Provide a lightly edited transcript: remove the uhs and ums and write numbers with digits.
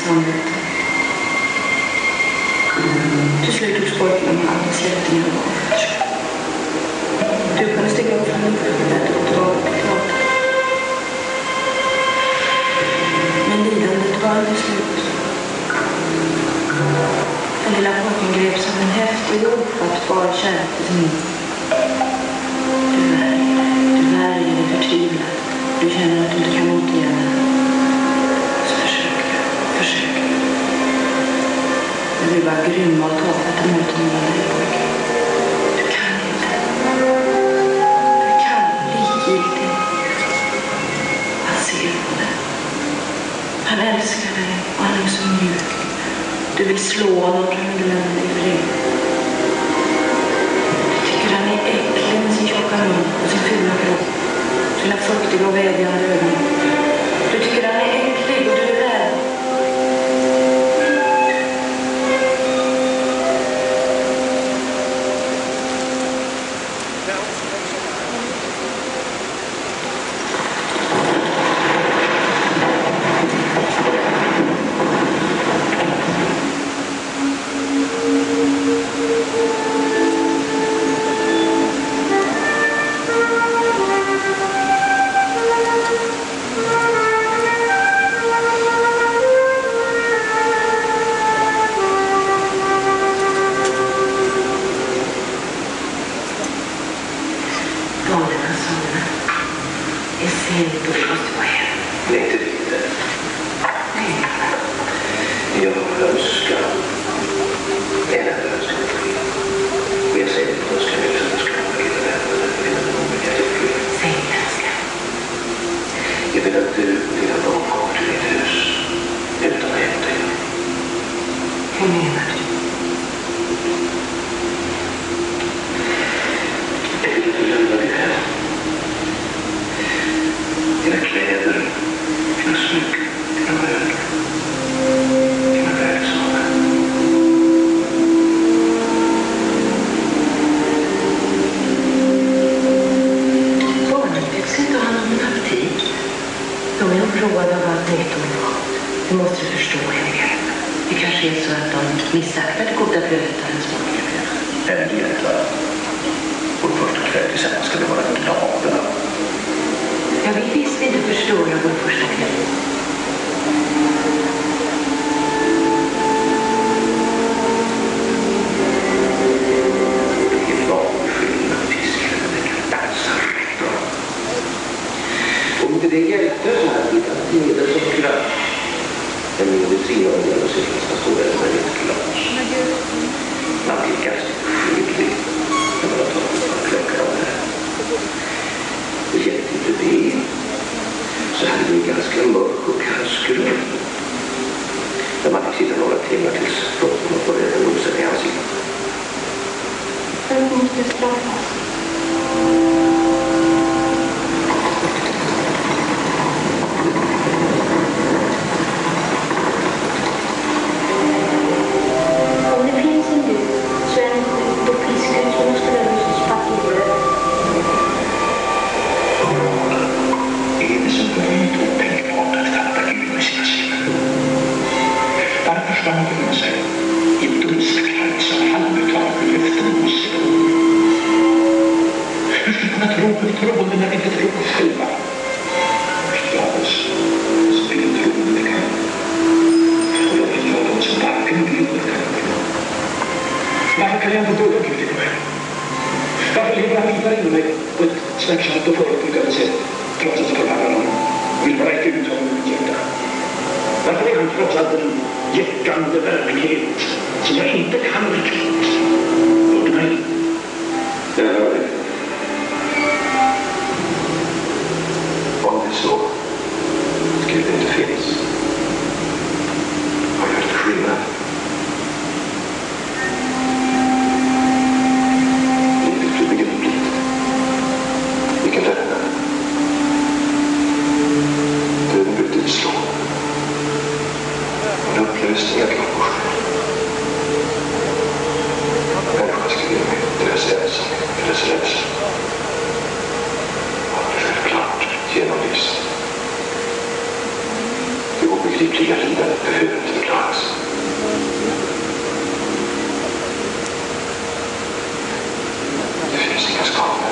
samvete. Till slut tog pojken med alla släktingar och avförsök. Du kunde stiga upp från lufthuvudet och dra klart. Men lidandet var inte slut. Den lilla pojken greps av en häftig och ofattbar kärlek. Du värjer dig förtvivlat. Du känner att du inte kan återgärda. Så försök. Du blir bara grym och tafatt att möta mellan dig, pojke. Du kan inte. Du kan likgiltigt. Han ser på dig. Han älskar dig och han är så mjuk. Du vill slå honom kan du lämna dig fred. Du tycker han är äcklig med sin tjocka mun och sin fula kropp. Sina fuktiga och vädjande ögon. Du tycker han är äcklig och du är rädd. Genomlyst. obegripliga lidandet behöver inte förklaras. Det finns inga skador.